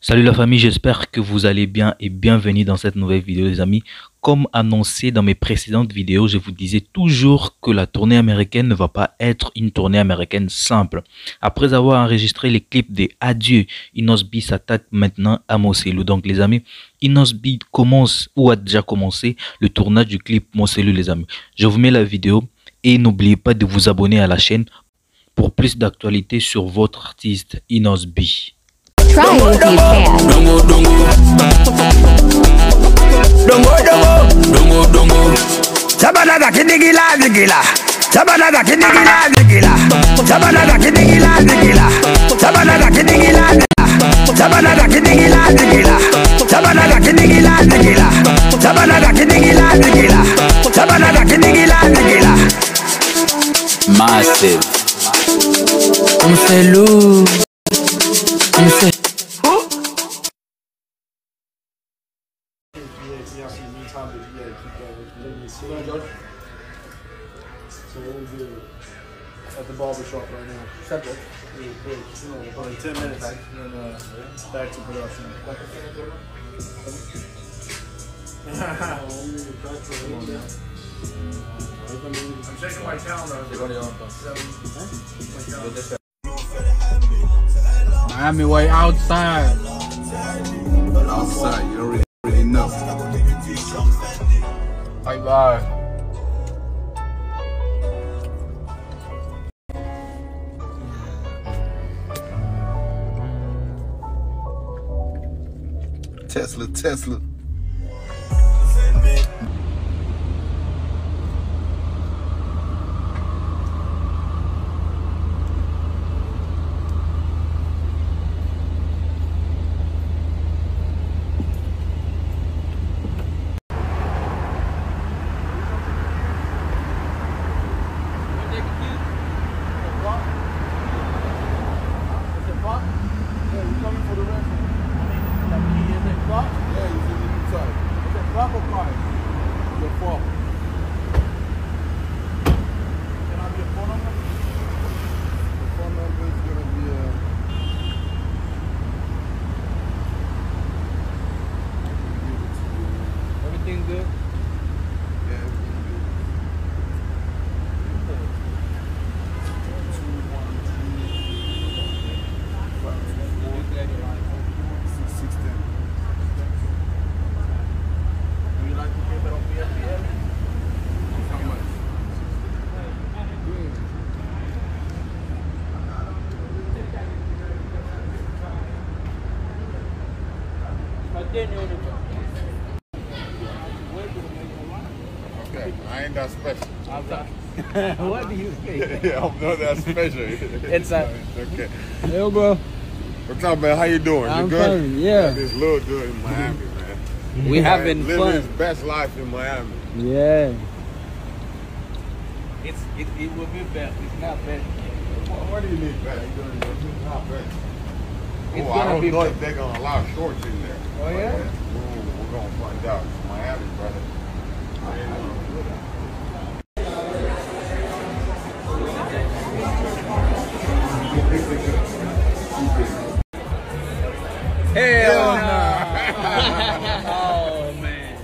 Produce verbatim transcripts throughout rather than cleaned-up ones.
Salut la famille, j'espère que vous allez bien et bienvenue dans cette nouvelle vidéo les amis. Comme annoncé dans mes précédentes vidéos, je vous disais toujours que la tournée américaine ne va pas être une tournée américaine simple. Après avoir enregistré les clips des Adieu, Innoss'B s'attaque maintenant à muselu. Donc les amis, Innoss'B commence ou a déjà commencé le tournage du clip muselu les amis. Je vous mets la vidéo et n'oubliez pas de vous abonner à la chaîne pour plus d'actualités sur votre artiste Innoss'B. Try it if you can. Dongo dongo dongo dongo dongo dongo Sabana da kidigila digila Sabana da kidigila digila Sabana da kidigila digila Sabana da kidigila digila Sabana da kidigila digila Sabana da kidigila digila Sabana da kidigila digila Sabana da kidigila digila Massive Muselu Muselu So what we do at the barber shop right now. Subject. Really quick. You know, about ten minutes and then uh, back to production. I'm checking my calendar. Miami way outside. Outside, you don't really, really know. Bye bye. Tesla, Tesla. Good. Okay, I ain't that special. What do you think? Yeah, I'm not that special. It's a okay. Yo, bro. What's up, man? How you doing? I'm you good? fine, yeah. This little dude in Miami, man. We having living fun. his best life in Miami. Yeah. It's it, it will be better. It's not better. What, what do you need better? You doing it's not better. It's Oh, gonna I don't be know better. if they're gonna allow shorts in there. Oh yeah? Ooh, we're gonna find out. It's Miami, brother. Hell no! Oh man!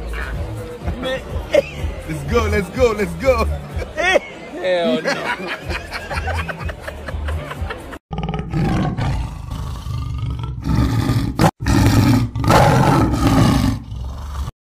Let's go, let's go, let's go. Hell no!